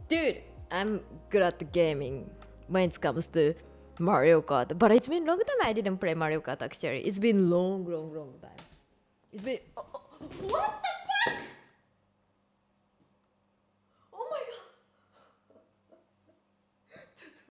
Dude, I'm good at the gaming when it comes to Mario Kart. But it's been long time I didn't play Mario Kart actually. It's been long time. It's been... what the fuck?